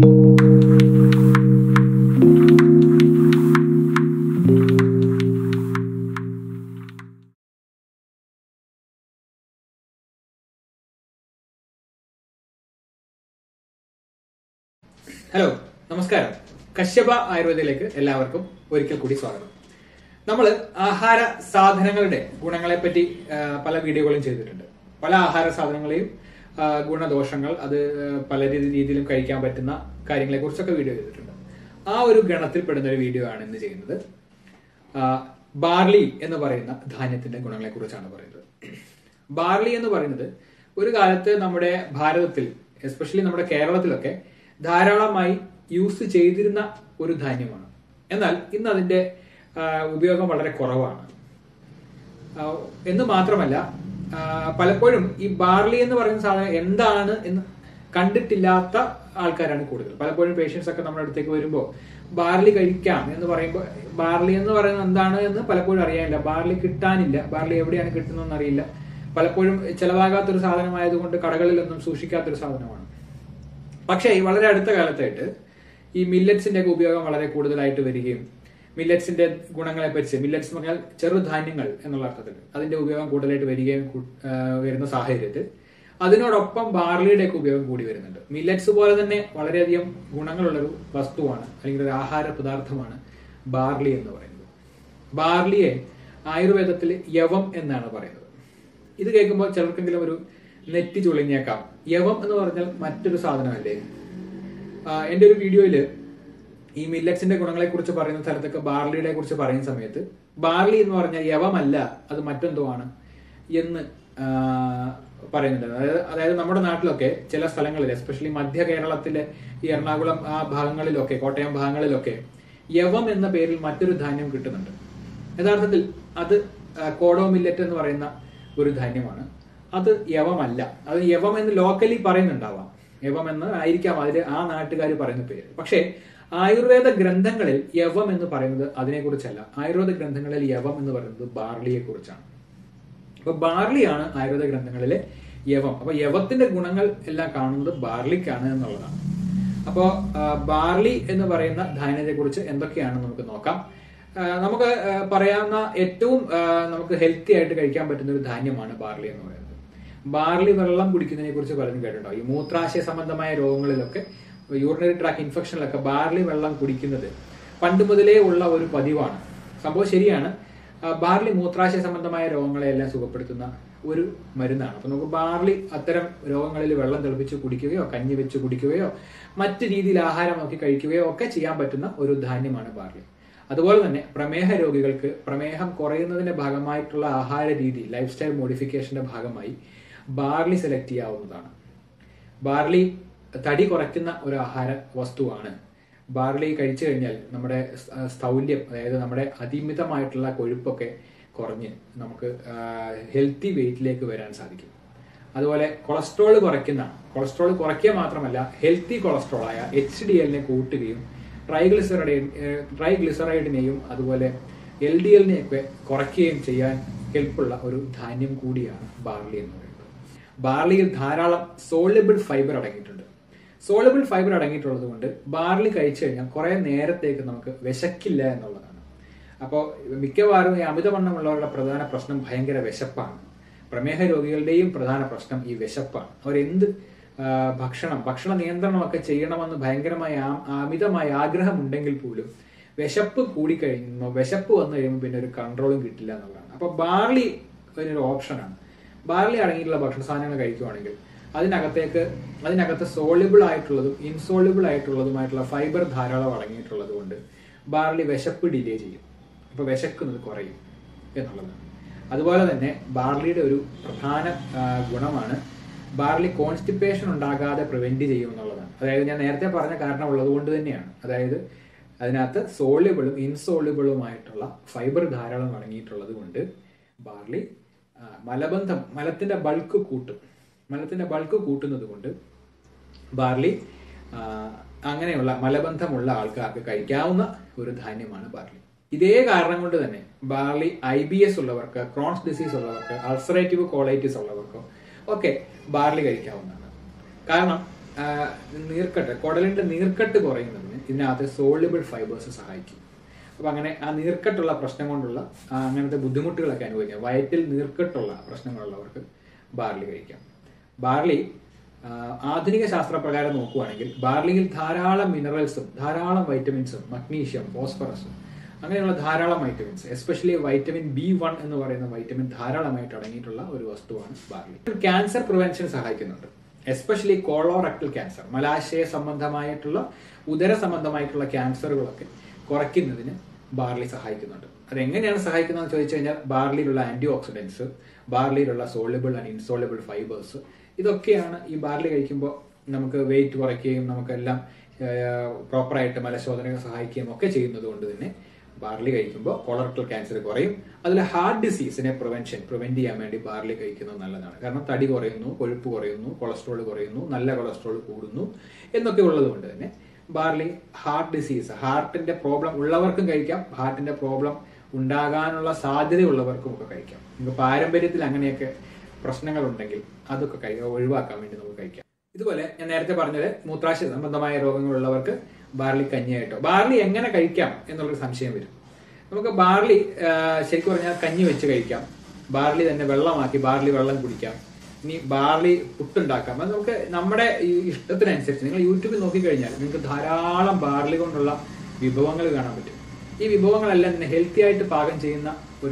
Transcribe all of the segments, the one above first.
Hello, നമസ്കാരം. കശ്യപ ആയുർവേദയിലേക്ക് എല്ലാവർക്കും ഒരിക്കൽ കൂടി സ്വാഗതം. നമ്മൾ ആഹാര സാധനങ്ങളുടെ ഗുണങ്ങളെ പറ്റി പല വീഡിയോകളും ചെയ്തിട്ടുണ്ട്. പല ആഹാര സാധനങ്ങളെയും ഗുണദോഷങ്ങൾ, അത് പല രീതിയിലും കഴിക്കാൻ പറ്റുന്ന കാര്യങ്ങളെ കുറിച്ചൊക്കെ വീഡിയോ ചെയ്തിട്ടുണ്ട്. ആ ഒരു ഗണത്തിൽപ്പെടുന്ന ഒരു വീഡിയോ ആണ് ഇന്ന് ചെയ്യുന്നത്. ബാർലി എന്ന് പറയുന്ന ധാന്യത്തിന്റെ ഗുണങ്ങളെ കുറിച്ചാണ് പറയുന്നത്. ബാർലി എന്ന് പറയുന്നത് ഒരു കാലത്ത് നമ്മുടെ ഭാരതത്തിൽ, എസ്പെഷ്യലി നമ്മുടെ കേരളത്തിലൊക്കെ ധാരാളമായി യൂസ് ചെയ്തിരുന്ന ഒരു ധാന്യമാണ്. എന്നാൽ ഇന്ന് അതിന്റെ ഉപയോഗം വളരെ കുറവാണ്. എന്ന് മാത്രമല്ല, പലപ്പോഴും ഈ ബാർലി എന്ന് പറയുന്ന സാധനം എന്താണ് എന്ന് കണ്ടിട്ടില്ലാത്ത ആൾക്കാരാണ് കൂടുതൽ. പലപ്പോഴും പേഷ്യൻസ് ഒക്കെ നമ്മുടെ അടുത്തേക്ക് വരുമ്പോൾ ബാർലി കഴിക്കാം എന്ന് പറയുമ്പോൾ ബാർലി എന്ന് പറയുന്നത് എന്താണ് എന്ന് പലപ്പോഴും അറിയാനില്ല. ബാർലി കിട്ടാനില്ല, ബാർലി എവിടെയാണ് കിട്ടുന്നതെന്ന് അറിയില്ല. പലപ്പോഴും ചെലവാകാത്തൊരു സാധനമായതുകൊണ്ട് കടകളിലൊന്നും സൂക്ഷിക്കാത്തൊരു സാധനമാണ്. പക്ഷേ ഈ വളരെ അടുത്ത കാലത്തായിട്ട് ഈ മില്ലറ്റ്സിന്റെ ഒക്കെ ഉപയോഗം വളരെ കൂടുതലായിട്ട് വരികയും മില്ലറ്റ്സിന്റെ ഗുണങ്ങളെ പറ്റി, മില്ലറ്റ്സ് എന്ന് പറഞ്ഞാൽ ചെറുധാന്യങ്ങൾ എന്നുള്ള അർത്ഥത്തിൽ അതിന്റെ ഉപയോഗം കൂടുതലായിട്ട് വരികയും വരുന്ന സാഹചര്യത്തിൽ അതിനോടൊപ്പം ബാർലിയുടെ ഒക്കെ ഉപയോഗം കൂടി വരുന്നുണ്ട്. മില്ലറ്റ്സ് പോലെ തന്നെ വളരെയധികം ഗുണങ്ങളുള്ളൊരു വസ്തുവാണ്, അല്ലെങ്കിൽ ഒരു ആഹാര പദാർത്ഥമാണ് ബാർലി എന്ന് പറയുന്നത്. ബാർലിയെ ആയുർവേദത്തിൽ യവം എന്നാണ് പറയുന്നത്. ഇത് കേൾക്കുമ്പോൾ ചിലർക്കെങ്കിലും ഒരു നെറ്റി ചുളിഞ്ഞേക്കാം. യവം എന്ന് പറഞ്ഞാൽ മറ്റൊരു സാധനമല്ലേ? എന്റെ ഒരു വീഡിയോയില് ഈ മില്ലറ്റ്സിന്റെ ഗുണങ്ങളെ കുറിച്ച് പറയുന്ന സ്ഥലത്തൊക്കെ ബാർലിയുടെ കുറിച്ച് പറയുന്ന സമയത്ത് ബാർലി എന്ന് പറഞ്ഞാൽ യവമല്ല, അത് മറ്റെന്തോ ആണ് എന്ന് പറയുന്നുണ്ട്. അതായത് നമ്മുടെ നാട്ടിലൊക്കെ ചില സ്ഥലങ്ങളിൽ, എസ്പെഷ്യലി മധ്യ കേരളത്തിലെ ഈ എറണാകുളം ആ ഭാഗങ്ങളിലൊക്കെ, കോട്ടയം ഭാഗങ്ങളിലൊക്കെ യവം എന്ന പേരിൽ മറ്റൊരു ധാന്യം കിട്ടുന്നുണ്ട്. യഥാർത്ഥത്തിൽ അത് കോഡോ മില്ലറ്റ് എന്ന് പറയുന്ന ഒരു ധാന്യമാണ്. അത് യവമല്ല. അത് യവം എന്ന് ലോക്കലി പറയുന്നുണ്ടാവാം, യവം എന്ന് ആയിരിക്കാം അതിൽ ആ നാട്ടുകാർ പറയുന്ന പേര്. പക്ഷേ ആയുർവേദ ഗ്രന്ഥങ്ങളിൽ യവം എന്ന് പറയുന്നത് അതിനെക്കുറിച്ചല്ല. ആയുർവേദ ഗ്രന്ഥങ്ങളിൽ യവം എന്ന് പറയുന്നത് ബാർലിയെ കുറിച്ചാണ്. അപ്പൊ ബാർലിയാണ് ആയുർവേദ ഗ്രന്ഥങ്ങളിലെ യവം. അപ്പൊ യവത്തിന്റെ ഗുണങ്ങൾ എല്ലാം കാണുന്നത് ബാർലിക്കാണ് എന്നുള്ളതാണ്. അപ്പോ ബാർലി എന്ന് പറയുന്ന ധാന്യത്തെ കുറിച്ച് എന്തൊക്കെയാണ് നമുക്ക് നോക്കാം. നമുക്ക് പറയാവുന്ന ഏറ്റവും നമുക്ക് ഹെൽത്തി ആയിട്ട് കഴിക്കാൻ പറ്റുന്ന ഒരു ധാന്യമാണ് ബാർലി എന്ന് പറയുന്നത്. ബാർലി വെള്ളം കുടിക്കുന്നതിനെ കുറിച്ച് പലരും കേട്ടിട്ടുണ്ടോ? ഈ മൂത്രാശയ സംബന്ധമായ രോഗങ്ങളിലൊക്കെ, യൂറിനറി ട്രാക്ട് ഇൻഫെക്ഷനിലൊക്കെ ബാർലി വെള്ളം കുടിക്കുന്നത് പണ്ട് മുതലേ ഉള്ള ഒരു പതിവാണ്. സംഭവം ശരിയാണ്. ബാർലി മൂത്രാശയ സംബന്ധമായ രോഗങ്ങളെല്ലാം സുഖപ്പെടുത്തുന്ന ഒരു മരുന്നാണ്. അപ്പൊ നമുക്ക് ബാർലി അത്തരം രോഗങ്ങളിൽ വെള്ളം തിളപ്പിച്ച് കുടിക്കുകയോ കഞ്ഞി വെച്ച് കുടിക്കുകയോ മറ്റു രീതിയിൽ ആഹാരം നോക്കി കഴിക്കുകയോ ഒക്കെ ചെയ്യാൻ പറ്റുന്ന ഒരു ധാന്യമാണ് ബാർലി. അതുപോലെ തന്നെ പ്രമേഹ രോഗികൾക്ക് പ്രമേഹം കുറയുന്നതിന്റെ ഭാഗമായിട്ടുള്ള ആഹാര രീതി, ലൈഫ് സ്റ്റൈൽ മോഡിഫിക്കേഷന്റെ ഭാഗമായി ബാർലി സെലക്ട് ചെയ്യാവുന്നതാണ്. ബാർലി തടി കുറയ്ക്കുന്ന ഒരു ആഹാര വസ്തുവാണ്. ബാർലി കഴിച്ചു കഴിഞ്ഞാൽ നമ്മുടെ സ്ഥൗല്യം, അതായത് നമ്മുടെ അതിമിതമായിട്ടുള്ള കൊഴുപ്പൊക്കെ കുറഞ്ഞ് നമുക്ക് ഹെൽത്തി വെയിറ്റിലേക്ക് വരാൻ സാധിക്കും. അതുപോലെ കൊളസ്ട്രോൾ കുറയ്ക്കുക മാത്രമല്ല, ഹെൽത്തി കൊളസ്ട്രോളായ HDL കൂട്ടുകയും ട്രൈഗ്ലിസറൈഡിനെയും അതുപോലെ LDL-നെയൊക്കെ കുറയ്ക്കുകയും ചെയ്യാൻ ഹെൽപ്പുള്ള ഒരു ധാന്യം കൂടിയാണ് ബാർലി എന്ന് പറയുന്നത്. ബാർലിയിൽ ധാരാളം സോളിബിൾ ഫൈബർ അടങ്ങിയിട്ടുണ്ട്. സോളിബിൾ ഫൈബർ അടങ്ങിയിട്ടുള്ളത് കൊണ്ട് ബാർലി കഴിച്ചു കഴിഞ്ഞാൽ കുറെ നേരത്തേക്ക് നമുക്ക് വിശക്കില്ല എന്നുള്ളതാണ്. അപ്പോൾ മിക്കവാറും ഈ അമിതവണ്ണമുള്ളവരുടെ പ്രധാന പ്രശ്നം ഭയങ്കര വിശപ്പാണ്. പ്രമേഹ രോഗികളുടെയും പ്രധാന പ്രശ്നം ഈ വിശപ്പാണ്. അവരെന്ത് ഭക്ഷണ നിയന്ത്രണമൊക്കെ ചെയ്യണമെന്ന് ഭയങ്കരമായ അമിതമായ ആഗ്രഹമുണ്ടെങ്കിൽ പോലും വിശപ്പ് കൂടിക്കഴിയുമ്പോൾ, വിശപ്പ് വന്നു കഴിയുമ്പോൾ പിന്നെ ഒരു കൺട്രോളും കിട്ടില്ല എന്നുള്ളതാണ്. അപ്പൊ ബാർലി ഒരു ഓപ്ഷനാണ്. ബാർലി അടങ്ങിയിട്ടുള്ള ഭക്ഷണ സാധനങ്ങൾ കഴിക്കുകയാണെങ്കിൽ അതിനകത്ത് സോളിബിൾ ആയിട്ടുള്ളതും ഇൻസോളിബിൾ ആയിട്ടുള്ളതുമായിട്ടുള്ള ഫൈബർ ധാരാളം അടങ്ങിയിട്ടുള്ളത് കൊണ്ട് ബാർലി വിശപ്പ് ഡിലേ ചെയ്യും. അപ്പൊ വിശക്കുന്നത് കുറയും എന്നുള്ളതാണ്. അതുപോലെ തന്നെ ബാർലിയുടെ ഒരു പ്രധാന ഗുണമാണ് ബാർലി കോൺസ്റ്റിപ്പേഷൻ ഉണ്ടാകാതെ പ്രിവെന്റ് ചെയ്യും എന്നുള്ളതാണ്. അതായത് ഞാൻ നേരത്തെ പറഞ്ഞ കാരണം ഉള്ളത് കൊണ്ട് തന്നെയാണ്. അതായത് അതിനകത്ത് സോളിബിളും ഇൻസോളിബിളുമായിട്ടുള്ള ഫൈബർ ധാരാളം അടങ്ങിയിട്ടുള്ളത് കൊണ്ട് ബാർലി മലത്തിന്റെ ബൾക്ക് കൂട്ടുന്നത് കൊണ്ട് ബാർലി അങ്ങനെയുള്ള മലബന്ധമുള്ള ആൾക്കാർക്ക് കഴിക്കാവുന്ന ഒരു ധാന്യമാണ് ബാർലി. ഇതേ കാരണം കൊണ്ട് തന്നെ ബാർലി IBS ഉള്ളവർക്ക്, ക്രോൺസ് ഡിസീസ് ഉള്ളവർക്ക്, അൾസറേറ്റീവ് കോളൈറ്റിസ് ഉള്ളവർക്കോ ഒക്കെ ബാർലി കഴിക്കാവുന്നതാണ്. കാരണം നീർക്കെട്ട്, കുടലിന്റെ നീർക്കെട്ട് കുറയുന്നതിന് ഇതിനകത്ത് സോളിബിൾ ഫൈബേഴ്സ് സഹായിക്കും. അപ്പൊ അങ്ങനെ ആ നീർക്കെട്ടുള്ള പ്രശ്നം കൊണ്ടുള്ള അങ്ങനത്തെ ബുദ്ധിമുട്ടുകളൊക്കെ അനുഭവിക്കാം. വയറ്റിൽ നീർക്കെട്ടുള്ള പ്രശ്നങ്ങളുള്ളവർക്ക് ബാർലി കഴിക്കാം. ബാർലി ആധുനിക ശാസ്ത്രപ്രകാരം നോക്കുകയാണെങ്കിൽ ബാർലിയിൽ ധാരാളം മിനറൽസും ധാരാളം വൈറ്റമിൻസും മഗ്നീഷ്യം, ഫോസ്ഫറസും അങ്ങനെയുള്ള ധാരാളം വൈറ്റമിൻസ്, എസ്പെഷ്യലി വൈറ്റമിൻ B1 എന്ന് പറയുന്ന വൈറ്റമിൻ ധാരാളമായിട്ട് അടങ്ങിയിട്ടുള്ള ഒരു വസ്തുവാണ് ബാർലി. ക്യാൻസർ പ്രിവെൻഷൻ സഹായിക്കുന്നുണ്ട്. എസ്പെഷ്യലി കോളോറക്ടൽ ക്യാൻസർ, മലാശയ സംബന്ധമായിട്ടുള്ള ഉദര സംബന്ധമായിട്ടുള്ള ക്യാൻസറുകളൊക്കെ കുറയ്ക്കുന്നതിന് ബാർലി സഹായിക്കുന്നുണ്ട്. അതെങ്ങനെയാണ് സഹായിക്കുന്നതെന്ന് ചോദിച്ചു കഴിഞ്ഞാൽ ബാർലിയിലുള്ള ആന്റി ഓക്സിഡൻസ്, ബാർലിയിലുള്ള സോളിബിൾ ആൻഡ് ഇൻസോളിബിൾ ഫൈബേഴ്സ്, ഇതൊക്കെയാണ് ഈ ബാർലി കഴിക്കുമ്പോൾ നമുക്ക് വെയിറ്റ് കുറയ്ക്കുകയും നമുക്കെല്ലാം പ്രോപ്പറായിട്ട് മലശോധന സഹായിക്കുകയും ഒക്കെ ചെയ്യുന്നത് കൊണ്ട് തന്നെ ബാർലി കഴിക്കുമ്പോൾ കോളറക്ടൽ ക്യാൻസർ കുറയും. അതിൽ ഹാർട്ട് ഡിസീസിനെ പ്രിവെന്റ് ചെയ്യാൻ വേണ്ടി ബാർലി കഴിക്കുന്നത് നല്ലതാണ്. കാരണം തടി കുറയുന്നു, കൊഴുപ്പ് കുറയുന്നു, കൊളസ്ട്രോൾ കുറയുന്നു, നല്ല കൊളസ്ട്രോൾ കൂടുന്നു എന്നൊക്കെ ഉള്ളത് കൊണ്ട് തന്നെ ബാർലി ഹാർട്ട് ഡിസീസ്, ഹാർട്ടിന്റെ പ്രോബ്ലം ഉള്ളവർക്കും കഴിക്കാം, ഹാർട്ടിന്റെ പ്രോബ്ലം ഉണ്ടാകാനുള്ള സാധ്യതയുള്ളവർക്കും ഒക്കെ കഴിക്കാം. നമുക്ക് പാരമ്പര്യത്തിൽ അങ്ങനെയൊക്കെ പ്രശ്നങ്ങൾ ഉണ്ടെങ്കിൽ അതൊക്കെ ഒഴിവാക്കാൻ വേണ്ടി നമുക്ക് കഴിക്കാം. ഇതുപോലെ ഞാൻ നേരത്തെ പറഞ്ഞത് മൂത്രാശയ സംബന്ധമായ രോഗങ്ങളുള്ളവർക്ക് ബാർലി കഞ്ഞിയായിട്ടോ. ബാർലി എങ്ങനെ കഴിക്കാം എന്നുള്ളൊരു സംശയം വരും. നമുക്ക് ബാർലി ശരിക്കും പറഞ്ഞാൽ കഞ്ഞി വെച്ച് കഴിക്കാം, ബാർലി തന്നെ വെള്ളമാക്കി ബാർലി വെള്ളം കുടിക്കാം, ഇനി ബാർലി പുട്ടുണ്ടാക്കാം. അത് നമുക്ക് നമ്മുടെ ഇഷ്ടത്തിനനുസരിച്ച് നിങ്ങൾ യൂട്യൂബിൽ നോക്കിക്കഴിഞ്ഞാൽ നിങ്ങൾക്ക് ധാരാളം ബാർലി കൊണ്ടുള്ള വിഭവങ്ങൾ കാണാൻ പറ്റും. ഈ വിഭവങ്ങളെല്ലാം തന്നെ ഹെൽത്തി ആയിട്ട് പാകം ചെയ്യുന്ന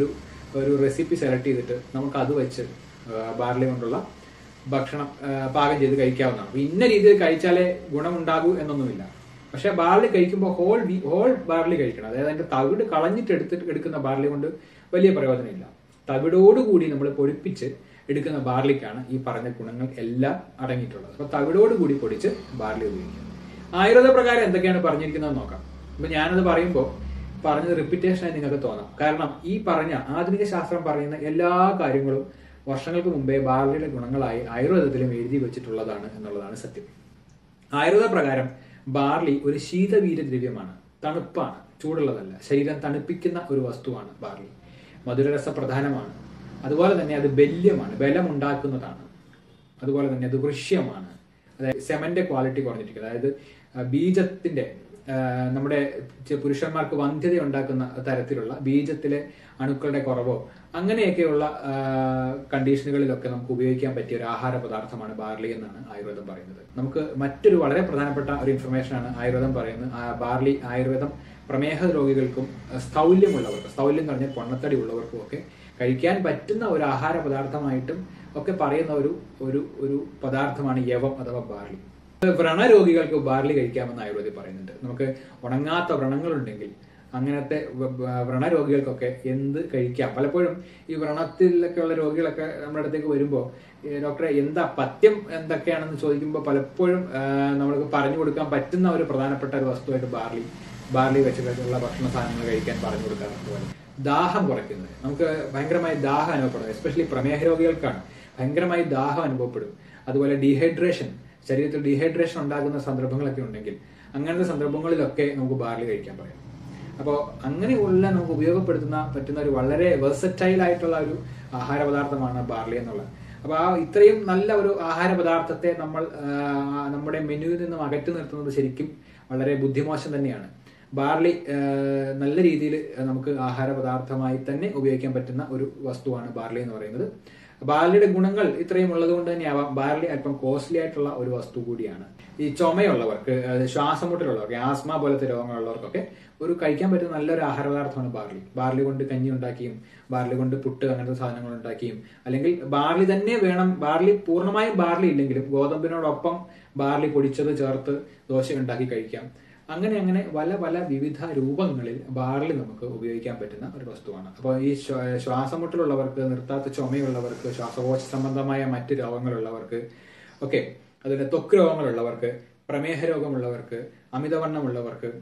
ഒരു റെസിപ്പി സെലക്ട് ചെയ്തിട്ട് നമുക്ക് അത് വെച്ച് ബാർലി കൊണ്ടുള്ള ഭക്ഷണം പാകം ചെയ്ത് കഴിക്കാവുന്നതാണ്. അപ്പൊ ഇന്ന രീതിയിൽ കഴിച്ചാലേ ഗുണമുണ്ടാകൂ എന്നൊന്നുമില്ല. പക്ഷെ ബാർലി കഴിക്കുമ്പോൾ ഹോൾ ബാർലി കഴിക്കണം. അതായത് അതിന്റെ തവിട് കളഞ്ഞിട്ട് എടുക്കുന്ന ബാർലി കൊണ്ട് വലിയ പ്രയോജനമില്ല. തവിടോടുകൂടി നമ്മൾ പൊടിപ്പിച്ച് എടുക്കുന്ന ബാർലിക്കാണ് ഈ പറഞ്ഞ ഗുണങ്ങൾ എല്ലാം അടങ്ങിയിട്ടുള്ളത്. അപ്പൊ തവിടോടുകൂടി പൊടിച്ച് ബാർലി ഉപയോഗിക്കാം. ആയുർവേദ പ്രകാരം എന്തൊക്കെയാണ് പറഞ്ഞിരിക്കുന്നത് നോക്കാം. അപ്പൊ ഞാനത് പറയുമ്പോൾ പറഞ്ഞത് റിപ്പീറ്റേഷനായി നിങ്ങൾക്ക് തോന്നാം. കാരണം ഈ പറഞ്ഞ ആധുനിക ശാസ്ത്രം പറയുന്ന എല്ലാ കാര്യങ്ങളും വർഷങ്ങൾക്ക് മുമ്പേ ബാർലിയുടെ ഗുണങ്ങളായി ആയുർവേദത്തിലും എഴുതി വെച്ചിട്ടുള്ളതാണ് എന്നുള്ളതാണ് സത്യം. ആയുർവേദ പ്രകാരം ബാർലി ഒരു ശീതവീര്യദ്രവ്യമാണ്, തണുപ്പാണ്, ചൂടുള്ളതല്ല. ശരീരം തണുപ്പിക്കുന്ന ഒരു വസ്തുവാണ് ബാർലി. മധുരരസ പ്രധാനമാണ്. അതുപോലെ തന്നെ അത് ബല്യമാണ്, ബലമുണ്ടാക്കുന്നതാണ്. അതുപോലെ തന്നെ അത് വൃശ്യമാണ്. അതായത് സെമന്റെ ക്വാളിറ്റി കുറഞ്ഞിരിക്കും. അതായത് ബീജത്തിന്റെ നമ്മുടെ പുരുഷന്മാർക്ക് വന്ധ്യത ഉണ്ടാക്കുന്ന തരത്തിലുള്ള ബീജത്തിലെ അണുക്കളുടെ കുറവോ അങ്ങനെയൊക്കെയുള്ള കണ്ടീഷനുകളിലൊക്കെ നമുക്ക് ഉപയോഗിക്കാൻ പറ്റിയ ഒരു ആഹാര പദാർത്ഥമാണ് ബാർലി എന്നാണ് ആയുർവേദം പറയുന്നത്. നമുക്ക് മറ്റൊരു വളരെ പ്രധാനപ്പെട്ട ഒരു ഇൻഫർമേഷനാണ് ആയുർവേദം പറയുന്നത്. ബാർലി ആയുർവേദം പ്രമേഹ രോഗികൾക്കും സ്ഥൗല്യമുള്ളവർക്ക്, സ്ഥൗല്യം എന്ന് പറഞ്ഞാൽ പൊണ്ണത്തടി ഉള്ളവർക്കും ഒക്കെ കഴിക്കാൻ പറ്റുന്ന ഒരു ആഹാര പദാർത്ഥമായിട്ടും ഒക്കെ പറയുന്ന ഒരു പദാർത്ഥമാണ് യവം അഥവാ ബാർലി. വ്രണരോഗികൾക്ക് ബാർലി കഴിക്കാമെന്ന് ആയുർവേദം പറയുന്നുണ്ട്. നമുക്ക് ഉണങ്ങാത്ത വ്രണങ്ങളുണ്ടെങ്കിൽ അങ്ങനത്തെ വ്രണരോഗികൾക്കൊക്കെ എന്ത് കഴിക്കാം. പലപ്പോഴും ഈ വ്രണത്തിലൊക്കെ ഉള്ള രോഗികളൊക്കെ നമ്മുടെ അടുത്തേക്ക് വരുമ്പോൾ ഡോക്ടറെ എന്താ പഥ്യം എന്തൊക്കെയാണെന്ന് ചോദിക്കുമ്പോൾ പലപ്പോഴും നമ്മൾക്ക് പറഞ്ഞു കൊടുക്കാൻ പറ്റുന്ന ഒരു പ്രധാനപ്പെട്ട ഒരു വസ്തുവായിട്ട് ബാർലി വെച്ചിട്ടുള്ള ഭക്ഷണ സാധനങ്ങൾ കഴിക്കാൻ പറഞ്ഞു കൊടുക്കാറുണ്ട്. ദാഹം കുറയ്ക്കുന്നത്, നമുക്ക് ഭയങ്കരമായി ദാഹം അനുഭവപ്പെടും. എസ്പെഷ്യലി പ്രമേഹ രോഗികൾക്കാണ് ഭയങ്കരമായി ദാഹം അനുഭവപ്പെടും. അതുപോലെ ഡീഹൈഡ്രേഷൻ, ശരീരത്തിൽ ഡീഹൈഡ്രേഷൻ ഉണ്ടാകുന്ന സന്ദർഭങ്ങളൊക്കെ ഉണ്ടെങ്കിൽ അങ്ങനത്തെ സന്ദർഭങ്ങളിലൊക്കെ നമുക്ക് ബാർലി കഴിക്കാൻ പറയാം. അപ്പോൾ അങ്ങനെയുള്ള നമുക്ക് ഉപയോഗപ്പെടുത്തുന്ന പറ്റുന്ന ഒരു വളരെ വെർസറ്റൈൽ ആയിട്ടുള്ള ഒരു ആഹാര പദാർത്ഥമാണ് ബാർലി എന്നുള്ളത്. അപ്പൊ ഇത്രയും നല്ല ഒരു ആഹാര പദാർത്ഥത്തെ നമ്മൾ നമ്മുടെ മെനുവിൽ നിന്നും അകറ്റി നിർത്തുന്നത് ശരിക്കും വളരെ ബുദ്ധിമോശം തന്നെയാണ്. ബാർലി നല്ല രീതിയിൽ നമുക്ക് ആഹാര പദാർത്ഥമായി തന്നെ ഉപയോഗിക്കാൻ പറ്റുന്ന ഒരു വസ്തുവാണ് ബാർലി എന്ന് പറയുന്നത്. ബാർലിയുടെ ഗുണങ്ങൾ ഇത്രയും ഉള്ളത് കൊണ്ട് തന്നെയാവാം ബാർലി അല്പം കോസ്റ്റ്ലി ആയിട്ടുള്ള ഒരു വസ്തു കൂടിയാണ്. ഈ ചുമയുള്ളവർക്ക്, ശ്വാസമുട്ടലുള്ളവർക്ക്, ആസ്മ പോലത്തെ രോഗങ്ങളുള്ളവർക്കൊക്കെ ഒരു കഴിക്കാൻ പറ്റുന്ന നല്ലൊരു ആഹാര പദാർത്ഥമാണ് ബാർലി. ബാർലി കൊണ്ട് കഞ്ഞി ഉണ്ടാക്കിയും ബാർലി കൊണ്ട് പുട്ട് അങ്ങനത്തെ സാധനങ്ങൾ ഉണ്ടാക്കിയും, അല്ലെങ്കിൽ ബാർലി തന്നെ വേണം, ബാർലി പൂർണ്ണമായും ബാർലി ഇല്ലെങ്കിലും ഗോതമ്പിനോടൊപ്പം ബാർലി പൊടിച്ചത് ചേർത്ത് ദോശ ഉണ്ടാക്കി കഴിക്കാം. അങ്ങനെ പല വിവിധ രൂപങ്ങളിൽ ബാർലി നമുക്ക് ഉപയോഗിക്കാൻ പറ്റുന്ന ഒരു വസ്തുവാണ്. അപ്പോൾ ഈ ശ്വാസമുട്ടലുള്ളവർക്ക്, നിർത്താത്ത ചുമയുള്ളവർക്ക്, ശ്വാസകോശ സംബന്ധമായ മറ്റ് രോഗങ്ങളുള്ളവർക്ക് ഒക്കെ, അതുപോലെ ത്വക്ക് രോഗങ്ങളുള്ളവർക്ക്, പ്രമേഹ രോഗമുള്ളവർക്ക്, അമിതവണ്ണമുള്ളവർക്ക്,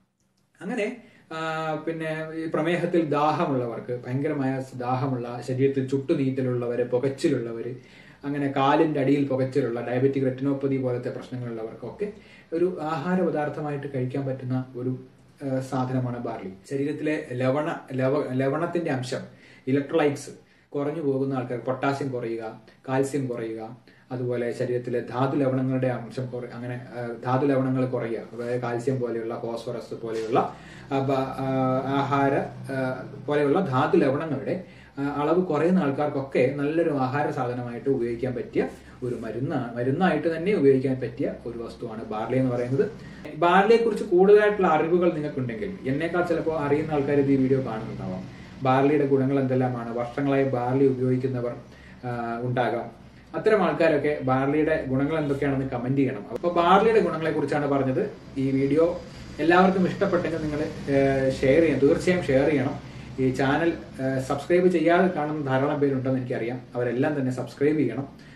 അങ്ങനെ പിന്നെ ഈ പ്രമേഹത്തിൽ ദാഹമുള്ളവർക്ക്, ഭയങ്കരമായ ദാഹമുള്ള, ശരീരത്തിൽ ചുട്ടുനീറ്റലുള്ളവര്, പുകച്ചിലുള്ളവര്, അങ്ങനെ കാലിന്റെ അടിയിൽ പുകച്ചിലുള്ള ഡയബറ്റിക് റെറ്റിനോപ്പതി പോലത്തെ പ്രശ്നങ്ങളുള്ളവർക്കൊക്കെ ഒരു ആഹാര പദാർത്ഥമായിട്ട് കഴിക്കാൻ പറ്റുന്ന ഒരു സാധനമാണ് ബാർലി. ശരീരത്തിലെ ലവണത്തിന്റെ അംശം, ഇലക്ട്രോലൈറ്റ്സ് കുറഞ്ഞു പോകുന്ന ആൾക്കാർ, പൊട്ടാസ്യം കുറയുക, കാൽസ്യം കുറയുക, അതുപോലെ ശരീരത്തിലെ ധാതു ലവണങ്ങളുടെ അംശം അങ്ങനെ ധാതു ലവണങ്ങൾ കുറയുക, അതായത് കാൽസ്യം പോലെയുള്ള, ഫോസ്ഫറസ് പോലെയുള്ള ആഹാര പോലെയുള്ള ധാതു ലവണങ്ങളുടെ അളവ് കുറയുന്ന ആൾക്കാർക്കൊക്കെ നല്ലൊരു ആഹാര സാധനമായിട്ട് ഉപയോഗിക്കാൻ പറ്റിയ ഒരു മരുന്നായിട്ട് തന്നെ ഉപയോഗിക്കാൻ പറ്റിയ ഒരു വസ്തുവാണ് ബാർലി എന്ന് പറയുന്നത്. ബാർലിയെ കുറിച്ച് കൂടുതലായിട്ടുള്ള അറിവുകൾ നിങ്ങൾക്കുണ്ടെങ്കിൽ, എന്നേക്കാൾ ചിലപ്പോൾ അറിയുന്ന ആൾക്കാർ ഈ വീഡിയോ കാണുന്നുണ്ടാവാം. ബാർലിയുടെ ഗുണങ്ങൾ എന്തെല്ലാമാണ്, വർഷങ്ങളായി ബാർലി ഉപയോഗിക്കുന്നവർ ഉണ്ടാകാം. അത്തരം ആൾക്കാരൊക്കെ ബാർലിയുടെ ഗുണങ്ങൾ എന്തൊക്കെയാണെന്ന് കമന്റ് ചെയ്യണം. അപ്പൊ ബാർലിയുടെ ഗുണങ്ങളെ കുറിച്ചാണ് പറഞ്ഞത്. ഈ വീഡിയോ എല്ലാവർക്കും ഇഷ്ടപ്പെട്ടെങ്കിൽ നിങ്ങൾ ഷെയർ ചെയ്യണം, തീർച്ചയായും ഷെയർ ചെയ്യണം. ഈ ചാനൽ സബ്സ്ക്രൈബ് ചെയ്യാതെ കാണുന്ന ധാരാളം പേരുണ്ടെന്ന് എനിക്കറിയാം. അവരെല്ലാം തന്നെ സബ്സ്ക്രൈബ് ചെയ്യണം.